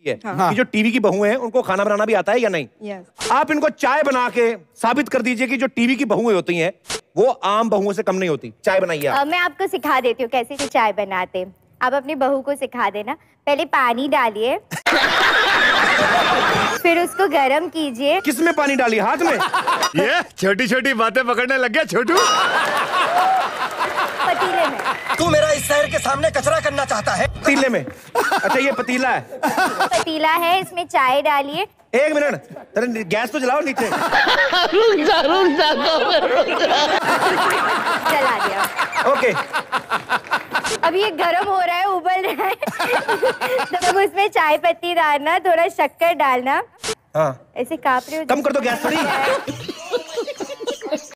हाँ। कि जो टीवी की बहू हैं उनको खाना बनाना भी आता है या नहीं? यस। आप इनको चाय बना के साबित कर दीजिए कि जो टीवी की बहुएं होती हैं वो आम बहुओं से कम नहीं होती। चाय बनाइए आप। मैं आपको सिखा देती हूँ कैसे चाय बनाते। आप अपनी बहू को सिखा देना। पहले पानी डालिए फिर उसको गरम कीजिए। किसमें पानी डालिए? हाथ में? ये छोटी छोटी बातें पकड़ने लग गया छोटू। पतीले में। तू मेरा इस शहर के सामने कचरा करना चाहता है? पतीले में? अच्छा ये पतीला है। पतीला है, इसमें चाय डालिए। एक मिनट, तेरे गैस तो जलाओ नीचे। जला दिया। ओके। अब ये गरम हो रहा है, उबल रहा है। तो उसमें चाय पत्ती डालना, थोड़ा शक्कर डालना। हाँ। ऐसे काँप रहे हो। कम कर दो गैस थोड़ी।